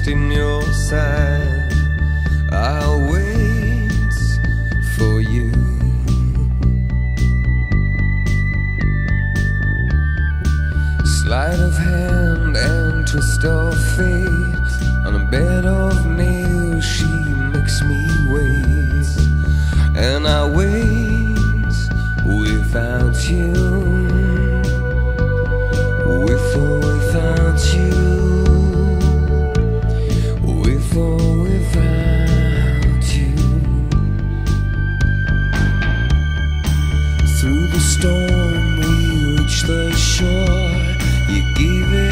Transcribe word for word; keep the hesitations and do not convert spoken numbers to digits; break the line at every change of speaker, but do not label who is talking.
lost in your side. I'll wait for you. Sleight of hand and twist of fate, on a bed of nails she makes me wait. And I wait without you, with or without you, with or without you. Through the storm we reach the shore. You gave it